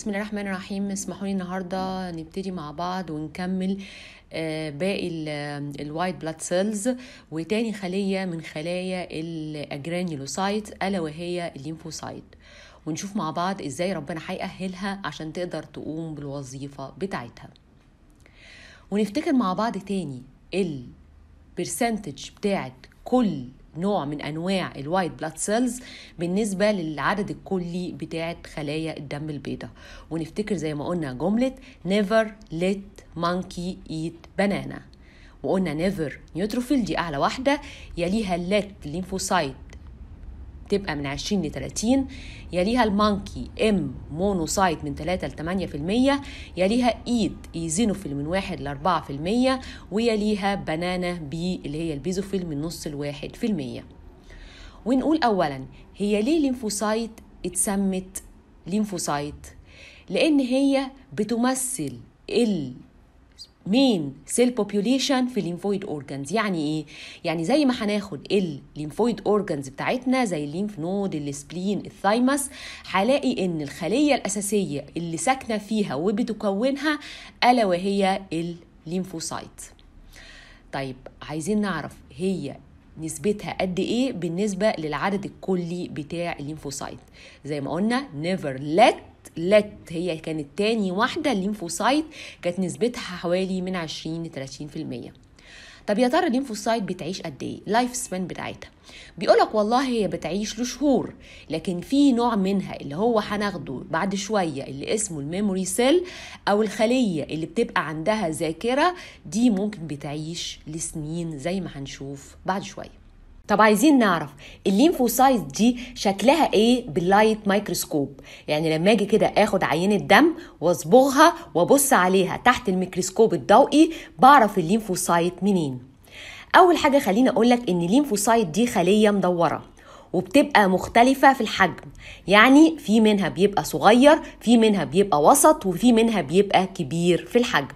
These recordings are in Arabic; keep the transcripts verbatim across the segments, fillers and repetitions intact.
بسم الله الرحمن الرحيم. اسمحوا لي النهارده نبتدي مع بعض ونكمل باقي الوايت بلاد سيلز وتاني خليه من خلايا الاجرانيولوسايت الا وهي الليمفوسايت، ونشوف مع بعض ازاي ربنا هيأهلها عشان تقدر تقوم بالوظيفه بتاعتها. ونفتكر مع بعض تاني البرسنتج بتاعت كل نوع من انواع الوايت بلاد سيلز بالنسبه للعدد الكلي بتاعت خلايا الدم البيضاء، ونفتكر زي ما قلنا جمله never let monkey eat banana، وقلنا never نيوتروفيل دي اعلى واحده، يليها let ليمفوسايت تبقى من عشرين ل ثلاثين، يليها المانكي ام مونوسايت من ثلاثة ل ثمانية في المية، يليها ايد ايزينوفيل من واحد ل أربعة في المية، ويليها بنانا بي اللي هي البيزوفيل من نص لواحد في المية. ونقول اولا هي ليه ليمفوسايت اتسمت ليمفوسايت؟ لان هي بتمثل ال مين سيل بوبيوليشن في الليمفويد اورجانز. يعني ايه؟ يعني زي ما هناخد الليمفويد اورجانز بتاعتنا زي الليمف نود، السبلين، الثايمس، هلاقي ان الخليه الاساسيه اللي ساكنه فيها وبتكونها الا وهي الليمفوسايت. طيب عايزين نعرف هي نسبتها قد ايه بالنسبه للعدد الكلي بتاع الليمفوسايت. زي ما قلنا never let لت هي كانت تاني واحدة، الليمفوسايت كانت نسبتها حوالي من عشرين ل ثلاثين في المية. طب يا ترى الليمفوسايت بتعيش قد ايه؟ لايف سبان بتاعتها بيقولك والله هي بتعيش لشهور، لكن في نوع منها اللي هو هناخده بعد شوية اللي اسمه الميموري سيل او الخلية اللي بتبقى عندها ذاكرة، دي ممكن بتعيش لسنين زي ما هنشوف بعد شوية. طب عايزين نعرف الليمفوسايت دي شكلها ايه باللايت مايكروسكوب. يعني لما اجي كده اخد عينة دم واصبغها وابص عليها تحت الميكروسكوب الضوئي بعرف الليمفوسايت منين. اول حاجة خليني اقولك ان الليمفوسايت دي خلية مدورة وبتبقى مختلفة في الحجم، يعني في منها بيبقى صغير، في منها بيبقى وسط، وفي منها بيبقى كبير في الحجم.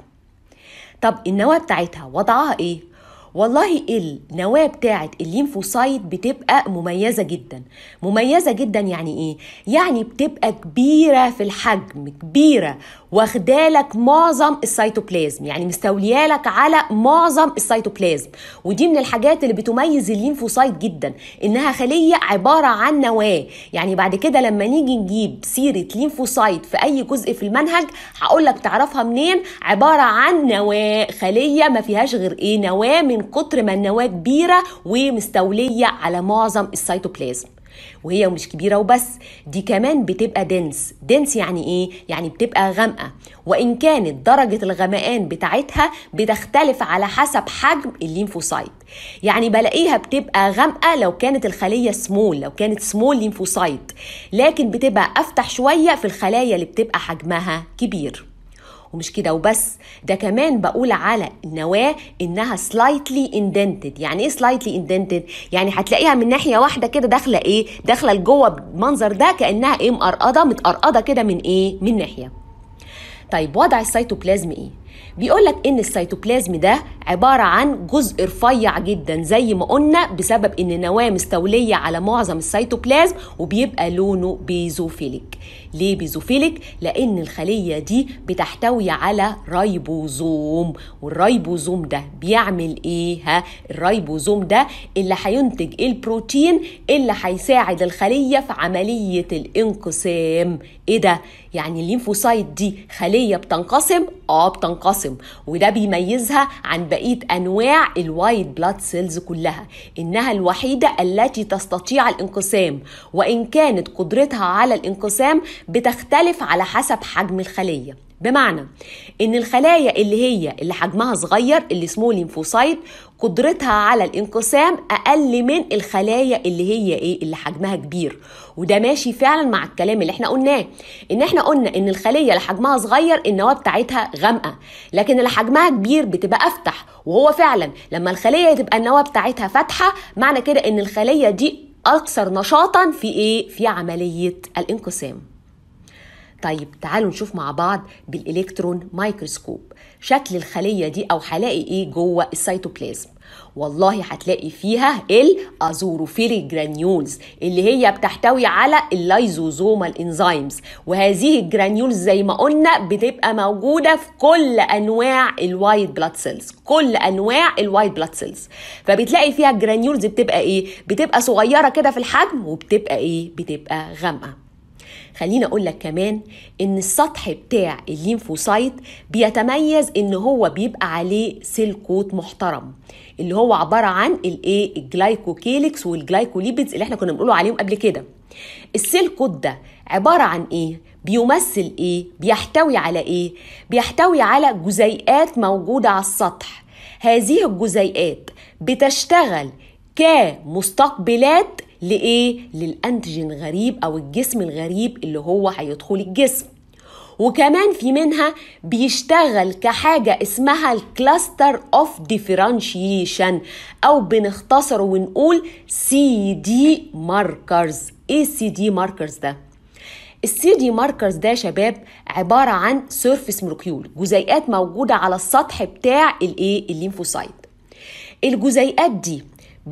طب النواة بتاعتها وضعها ايه؟ والله النواة بتاعت الليمفوسايت بتبقى مميزة جدا. مميزة جدا يعني ايه؟ يعني بتبقى كبيرة في الحجم، كبيرة واخدالك معظم السيتوبلازم، يعني مستوليالك على معظم السيتوبلازم. ودي من الحاجات اللي بتميز الليمفوسايت جدا، انها خلية عبارة عن نواة. يعني بعد كده لما نيجي نجيب سيرة ليمفوسايت في اي جزء في المنهج هقولك تعرفها منين. عبارة عن نواة، خلية ما فيهاش غير ايه؟ نواة، من كتر ما النواة كبيرة ومستولية على معظم السيتوبلازم. وهي مش كبيرة وبس، دي كمان بتبقى دنس. دنس يعني ايه؟ يعني بتبقى غامقة، وإن كانت درجة الغمقان بتاعتها بتختلف على حسب حجم الليمفوسايت. يعني بلاقيها بتبقى غامقة لو كانت الخلية سمول، لو كانت سمول ليمفوسايت، لكن بتبقى أفتح شوية في الخلايا اللي بتبقى حجمها كبير. ومش كده وبس، ده كمان بقول على النواة انها slightly indented. يعني ايه slightly indented؟ يعني هتلاقيها من ناحية واحدة كده داخلة ايه؟ داخلة لجوه بالمنظر ده كأنها ايه؟ مقرقضة، متقرقضة كده من ايه؟ من ناحية. طيب وضع السيتوبلازم ايه؟ بيقولك ان السيتوبلازم ده عبارة عن جزء رفيع جدا زي ما قلنا، بسبب ان النواة مستولية على معظم السيتوبلازم، وبيبقى لونه بيزوفيليك. ليه بيزوفيليك؟ لان الخلية دي بتحتوي على رايبوزوم، والرايبوزوم ده بيعمل ايه؟ ها الرايبوزوم ده اللي هينتج البروتين اللي هيساعد الخلية في عملية الانقسام. ايه ده؟ يعني الليمفوسايت دي خلية بتنقسم؟ اه بتنقسم، وده بيميزها عن بقية انواع الوايت بلاد سيلز كلها، انها الوحيدة التي تستطيع الانقسام، وان كانت قدرتها على الانقسام بتختلف على حسب حجم الخلية. بمعنى ان الخلايا اللي هي اللي حجمها صغير اللي اسمه ليمفوسايت قدرتها على الانقسام اقل من الخلايا اللي هي ايه؟ اللي حجمها كبير. وده ماشي فعلا مع الكلام اللي احنا قلناه، ان احنا قلنا ان الخلية اللي حجمها صغير النواة بتاعتها غامقة، لكن اللي حجمها كبير بتبقى افتح. وهو فعلا لما الخلية تبقى النواة بتاعتها فاتحة معنى كده ان الخلية دي اكثر نشاطا في ايه؟ في عملية الانقسام. طيب تعالوا نشوف مع بعض بالإلكترون مايكروسكوب. شكل الخلية دي أو هلاقي إيه جوه السيتوبلازم؟ والله هتلاقي فيها الازوروفيليك جرانيولز اللي هي بتحتوي على اللايزوزومال انزيمز، وهذه الجرانيولز زي ما قلنا بتبقى موجوده في كل انواع الوايت بلاد سيلز، كل انواع الوايت بلاد سيلز. فبتلاقي فيها الجرانيولز بتبقى ايه؟ بتبقى صغيره كده في الحجم وبتبقى ايه؟ بتبقى غامقه. خليني اقول لك كمان ان السطح بتاع الليمفوسايت بيتميز ان هو بيبقى عليه سيل كوت محترم، اللي هو عباره عن الايه؟ الجلايكوكيليكس والجلايكوليبيدز اللي احنا كنا بنقوله عليهم قبل كده. السيل كوت ده عباره عن ايه؟ بيمثل ايه؟ بيحتوي على ايه؟ بيحتوي على جزيئات موجوده على السطح. هذه الجزيئات بتشتغل كمستقبلات لإيه؟ للأنتيجين غريب أو الجسم الغريب اللي هو هيدخل الجسم. وكمان في منها بيشتغل كحاجة اسمها الكلاستر اوف ديفرنشيشن، أو بنختصره ونقول سي دي ماركرز. إيه السي دي ماركرز ده؟ السي دي ماركرز ده شباب عبارة عن سيرفيس مولكيول، جزيئات موجودة على السطح بتاع الإيه؟ الليمفوسايت. الجزيئات دي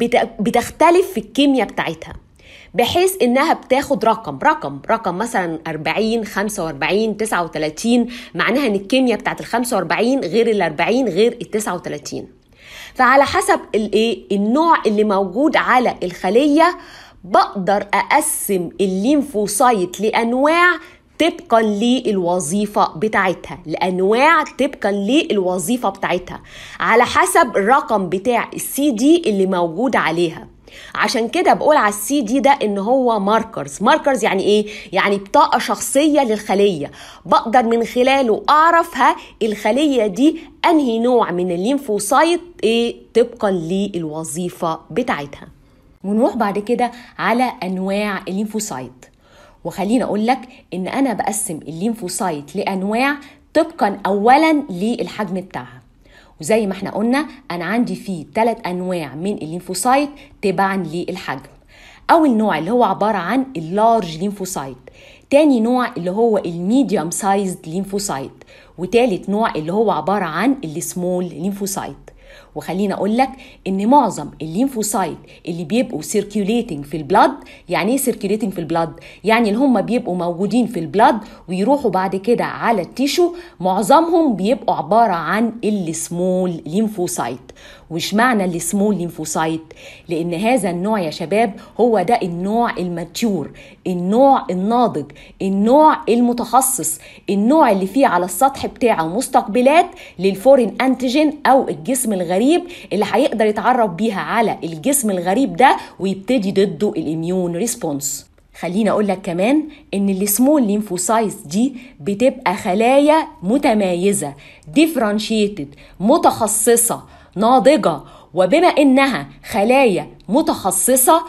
بتختلف في الكيمياء بتاعتها، بحيث انها بتاخد رقم رقم رقم مثلا أربعين خمسة وأربعين تسعة وثلاثين، معناها ان الكيمياء بتاعت ال خمسة وأربعين غير ال أربعين غير ال تسعة وثلاثين. فعلى حسب الايه النوع اللي موجود على الخليه بقدر اقسم الليمفوسايت لانواع طبقا للوظيفة بتاعتها، لأنواع طبقا للوظيفة بتاعتها على حسب الرقم بتاع السي دي اللي موجود عليها. عشان كده بقول على السي دي ده ان هو ماركرز. ماركرز يعني ايه؟ يعني بطاقة شخصية للخلية، بقدر من خلاله اعرفها الخلية دي انهي نوع من الليمفوسايت ايه طبقا للوظيفة بتاعتها. ونروح بعد كده على انواع الليمفوسايت. وخلينا اقول لك ان انا بقسم الليمفوسايت لانواع طبقا اولا للحجم بتاعها. وزي ما احنا قلنا انا عندي فيه ثلاث انواع من الليمفوسايت تبعا للحجم. اول نوع اللي هو عباره عن اللارج ليمفوسايت، تاني نوع اللي هو الميديوم سايزد ليمفوسايت، وتالت نوع اللي هو عباره عن السمول ليمفوسايت. وخلينا اقول لك ان معظم الليمفوسايت اللي بيبقوا سيركيوليتنج في البلاد، يعني ايه سيركيوليتنج في البلاد؟ يعني اللي هم بيبقوا موجودين في البلاد ويروحوا بعد كده على التيشو، معظمهم بيبقوا عباره عن السمول ليمفوسايت. وش معنى السمول ليمفوسايت؟ لان هذا النوع يا شباب هو ده النوع الماتيور، النوع الناضج، النوع المتخصص، النوع اللي فيه على السطح بتاعه مستقبلات للفورين انتيجين او الجسم الغريب اللي هيقدر يتعرف بيها على الجسم الغريب ده ويبتدي ضده الاميون ريسبونس. خلينا اقول لك كمان ان السمول ليمفوسايتس دي بتبقى خلايا متميزه، ديفرنشيتد، متخصصه، ناضجه. وبما انها خلايا متخصصه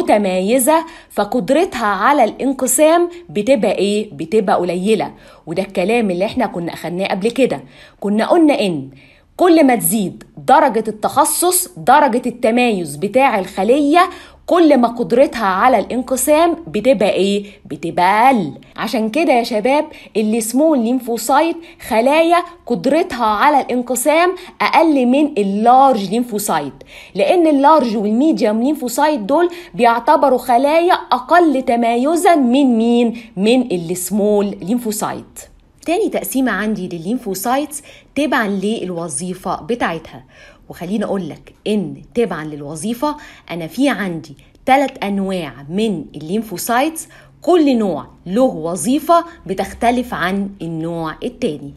متميزه فقدرتها على الانقسام بتبقى ايه؟ بتبقى قليله. وده الكلام اللي احنا كنا اخدناه قبل كده. كنا قلنا ان كل ما تزيد درجه التخصص، درجه التميز بتاع الخليه، كل ما قدرتها على الانقسام بتبقى ايه؟ بتبقى اقل. عشان كده يا شباب السمول ليمفوسايت خلايا قدرتها على الانقسام اقل من اللارج ليمفوسايت، لان اللارج والميديوم ليمفوسايت دول بيعتبروا خلايا اقل تميزا من مين؟ من السمول ليمفوسايت. تاني تقسيمة عندي للليمفوسايتس تبعا للوظيفة بتاعتها. وخليني اقول لك ان تبعا للوظيفة انا في عندي ثلاث انواع من الليمفوسايتس، كل نوع له وظيفة بتختلف عن النوع التاني.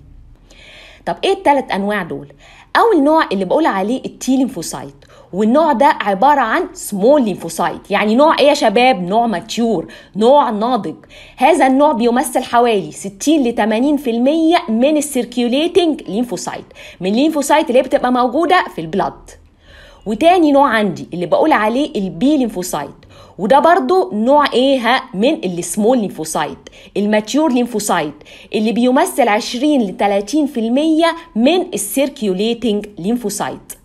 طب ايه الثلاث انواع دول؟ اول نوع اللي بقول عليه التي ليمفوسايت، والنوع ده عبارة عن سمول ليمفوسايت. يعني نوع ايه يا شباب؟ نوع ماتيور، نوع ناضج. هذا النوع بيمثل حوالي ستين ل ثمانين بالمية من السيركيوليتنج ليمفوسايت، من الليمفوسايت اللي بتبقى موجودة في البلاد. وتاني نوع عندي اللي بقول عليه البي ليمفوسايت، وده برضو نوع ايه ها؟ من السمول ليمفوسايت، الماتيور ليمفوسايت اللي بيمثل عشرين ل ثلاثين بالمية من السيركيوليتنج ليمفوسايت.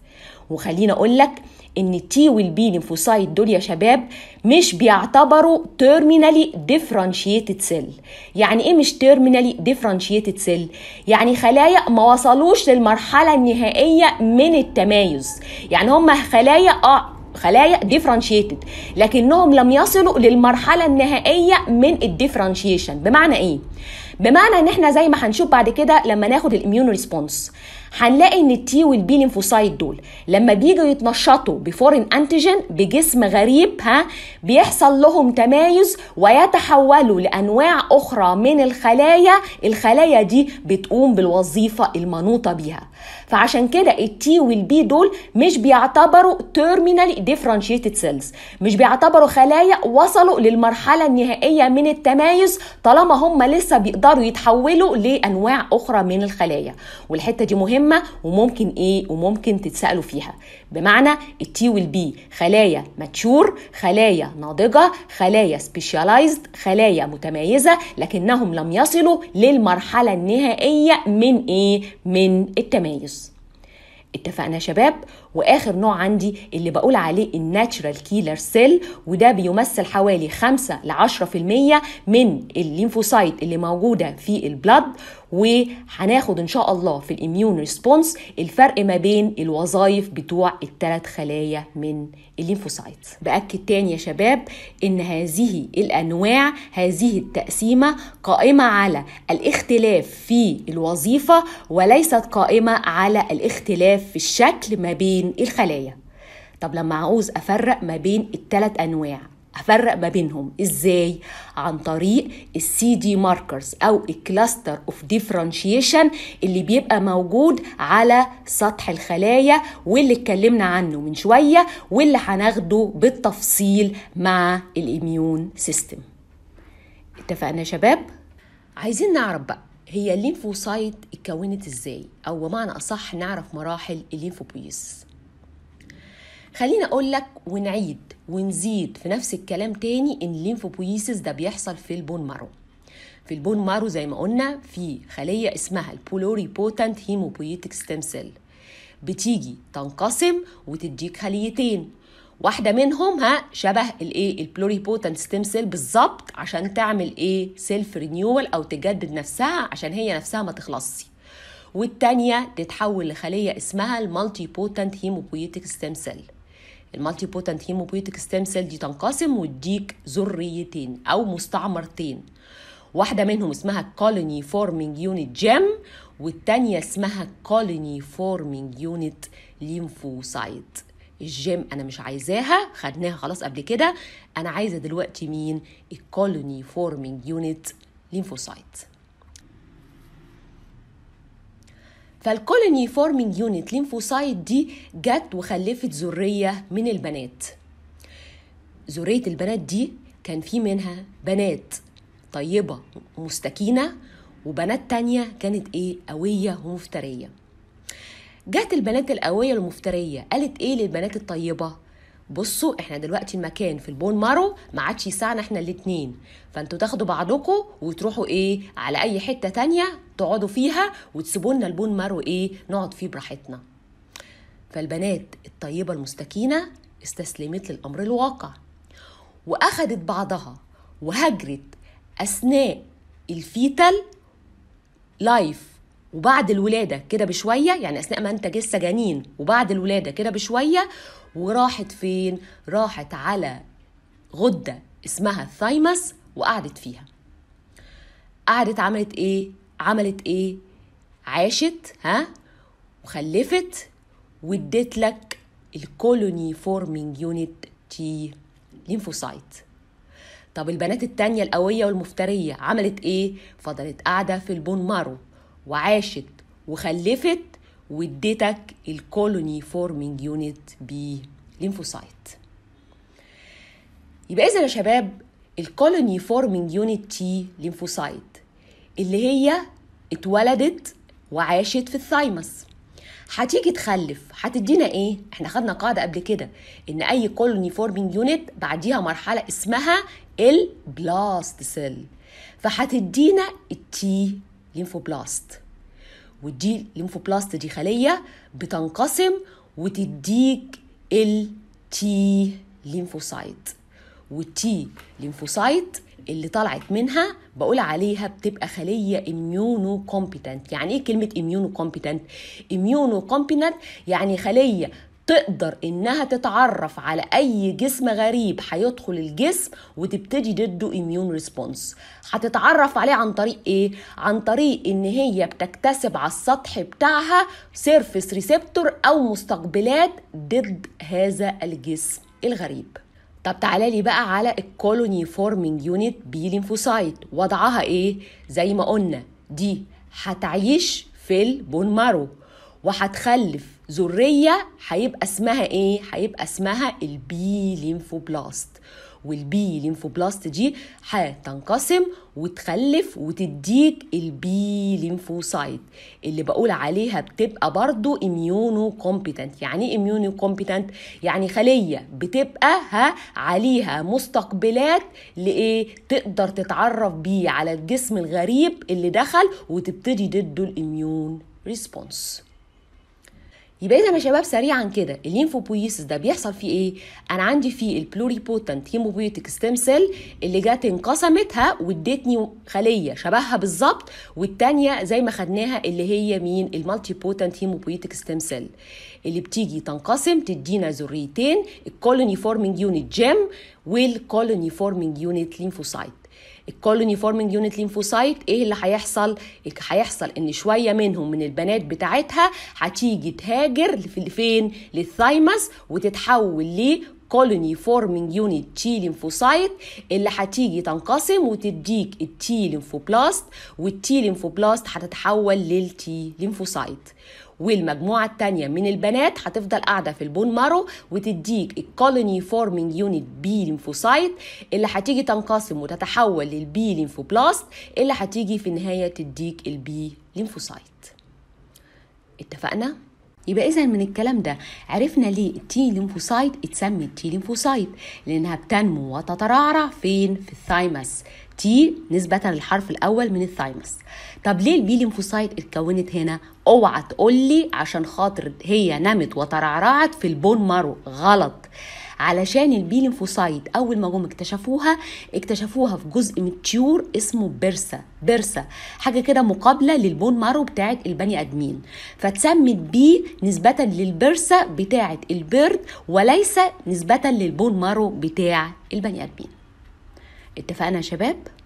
وخلينا اقول لك ان التي والبي ليمفوسايت دول يا شباب مش بيعتبروا terminally differentiated cell. يعني ايه مش terminally differentiated cell؟ يعني خلايا ما وصلوش للمرحلة النهائية من التمايز. يعني هم خلايا اه خلايا differentiated لكنهم لم يصلوا للمرحلة النهائية من الديفرنشيشن. بمعنى ايه؟ بمعنى ان احنا زي ما هنشوف بعد كده لما ناخد الاميون ريسبونس هنلاقي ان التي والبي ليمفوسايت دول لما بيجوا يتنشطوا بفورين انتيجين بجسم غريب ها بيحصل لهم تمايز ويتحولوا لانواع اخرى من الخلايا. الخلايا دي بتقوم بالوظيفه المنوطه بيها. فعشان كده التي والبي دول مش بيعتبروا terminally differentiated cells، مش بيعتبروا خلايا وصلوا للمرحله النهائيه من التمايز طالما هم لسه بيقدروا يتحولوا لانواع اخرى من الخلايا. والحته دي مهمه وممكن ايه وممكن تتسالوا فيها. بمعنى التي والبي خلايا ماتشور، خلايا ناضجه، خلايا سبيشالايزد، خلايا متميزه، لكنهم لم يصلوا للمرحله النهائيه من ايه من التمايز. اتفقنا يا شباب؟ واخر نوع عندي اللي بقول عليه الناتشرال كيلر سيل، وده بيمثل حوالي خمسة لعشرة في المية من الليمفوسايت اللي موجوده في البلد. وهناخد ان شاء الله في الاميون ريسبونس الفرق ما بين الوظائف بتوع الثلاث خلايا من الليمفوسايت. باكد تاني يا شباب ان هذه الانواع هذه التقسيمه قائمه على الاختلاف في الوظيفه وليست قائمه على الاختلاف في الشكل ما بين الخلايا. طب لما عاوز افرق ما بين الثلاث انواع افرق ما بينهم ازاي؟ عن طريق السي دي ماركرز او الكلاستر اوف ديفرنشيشن اللي بيبقى موجود على سطح الخلايا واللي اتكلمنا عنه من شويه واللي هناخده بالتفصيل مع الاميون سيستم. اتفقنا يا شباب؟ عايزين نعرف بقى هي الليمفوسايت اتكونت ازاي، او بمعنى اصح نعرف مراحل الليمفوبويس. خلينا اقول لك ونعيد ونزيد في نفس الكلام تاني ان الليمفوبويسيس ده بيحصل في البون مارو. في البون مارو زي ما قلنا في خليه اسمها البولوريبوتنت هيموبويتيك ستيم سيل، بتيجي تنقسم وتديك خليتين، واحده منهم ها شبه الايه البلوريبوتنت ستيم سيل بالظبط عشان تعمل ايه سيلف رينيوال او تجدد نفسها عشان هي نفسها ما تخلصش، والتانيه تتحول لخليه اسمها المالتي بوتنت هيموبويتيك ستيم سيل. المالتي بوتنت هيموبويتيك ستيم سيل دي تنقسم وتديك ذريتين او مستعمرتين، واحده منهم اسمها كولوني فورمينج يونت جيم والتانيه اسمها كولوني فورمينج يونت ليمفوسايت. الجيم انا مش عايزاها، خدناها خلاص قبل كده، انا عايزه دلوقتي مين؟ الكولوني فورمينج يونت ليمفوسايت. فالكولوني فورمينج يونت ليمفوسايت دي جت وخلفت ذريه من البنات. ذريه البنات دي كان في منها بنات طيبه ومستكينه وبنات تانية كانت ايه قويه ومفتريه. جت البنات القويه والمفتريه قالت ايه للبنات الطيبه؟ بصوا احنا دلوقتي المكان في البون مارو ما عادش يسعنا احنا الاتنين، فانتوا تاخدوا بعضكم وتروحوا ايه على اي حته تانية تقعدوا فيها وتسيبوا لنا البون مارو ايه نقعد فيه براحتنا. فالبنات الطيبه المستكينه استسلمت للامر الواقع واخدت بعضها وهجرت اثناء الفيتال لايف وبعد الولاده كده بشويه، يعني اثناء ما انت لسه جنين وبعد الولاده كده بشويه، وراحت فين؟ راحت على غده اسمها الثايمس وقعدت فيها. قعدت عملت ايه؟ عملت ايه؟ عاشت ها وخلفت وادت لك الكولوني فورمينج يونت تي ليمفوسايت. طب البنات التانية القوية والمفترية عملت ايه؟ فضلت قاعدة في البون مارو وعاشت وخلفت وادتك الكولوني فورمينج يونت بي ليمفوسايت. يبقى اذا يا شباب الكولوني فورمينج يونت تي ليمفوسايت اللي هي اتولدت وعاشت في الثايمس هتيجي تخلف هتدينا ايه؟ احنا خدنا قاعده قبل كده ان اي كولوني فورمينج يونت بعديها مرحله اسمها البلاست سيل، فهتدينا التي ليمفوبلاست. والدي ليمفوبلاست دي خليه بتنقسم وتديك التي ليمفوسايت. والتي ليمفوسايت اللي طلعت منها بقول عليها بتبقى خلية اميونو كومبيتنت. يعني ايه كلمة اميونو كومبيتنت؟ اميونو كومبيتنت يعني خلية تقدر انها تتعرف على اي جسم غريب هيدخل الجسم وتبتدي ضده اميون ريسبونس. هتتعرف عليه عن طريق ايه؟ عن طريق ان هي بتكتسب على السطح بتاعها سيرفيس ريسبتور او مستقبلات ضد هذا الجسم الغريب. طب تعالى لي بقى على الكولوني فورمينج يونت بي ليمفوسايت. وضعها ايه؟ زي ما قلنا دي هتعيش في البون مارو وهتخلف ذريه هيبقى اسمها ايه؟ هيبقى اسمها البي ليمفوبلاست. والبي ليمفوبلاست دي هتنقسم وتخلف وتديك البي ليمفوسايت اللي بقول عليها بتبقى برضو اميونو كومبيتنت. يعني ايه اميونو كومبيتنت؟ يعني خليه بتبقى ها عليها مستقبلات لايه؟ تقدر تتعرف بيه على الجسم الغريب اللي دخل وتبتدي ضده الاميون ريسبونس. يبقى اذا يا شباب سريعا كده الليمفوبويسيس ده بيحصل فيه ايه؟ انا عندي فيه البلوريبوتنت هيموبويتيك ستيم سيل اللي جت انقسمتها وادتني خليه شبهها بالظبط، والتانيه زي ما خدناها اللي هي مين؟ المالتي بوتنت هيموبويتيك ستيم سيل اللي بتيجي تنقسم تدينا ذريتين، الكولوني فورمينج يونت جيم والكولوني فورمينج يونت ليمفوسايت. الكولوني فورمينج يونت ليمفوسايت ايه اللي هيحصل؟ هيحصل ان شويه منهم من البنات بتاعتها هتيجي تهاجر فين؟ للثايمس وتتحول ل كولوني فورمينج يونت تي ليمفوسايت اللي هتيجي تنقسم وتديك التي ليمفوبلاست، والتي ليمفوبلاست هتتحول للتي ليمفوسايت. والمجموعة التانية من البنات هتفضل قاعدة في البون مارو وتديك الكولوني فورمينج يونت بي ليمفوسايت اللي هتيجي تنقسم وتتحول للبي ليمفوبلاست اللي هتيجي في النهاية تديك البي ليمفوسايت. اتفقنا؟ يبقى إذا من الكلام ده عرفنا ليه التي ليمفوسايت اتسمت تي ليمفوسايت، لأنها بتنمو وتترعرع فين؟ في الثايمس. تي نسبة للحرف الأول من الثايمس. طب ليه البي ليمفوسايت اتكونت هنا؟ اوعى تقولي عشان خاطر هي نمت وترعرعت في البون مارو، غلط. علشان البي ليمفوسايت اول ما جم اكتشفوها اكتشفوها في جزء من التيور اسمه بيرسا. بيرسا حاجه كده مقابله للبون مارو بتاعت البني ادمين، فتسمت بي نسبه للبيرسا بتاعت البرد وليس نسبه للبون مارو بتاع البني ادمين. اتفقنا يا شباب؟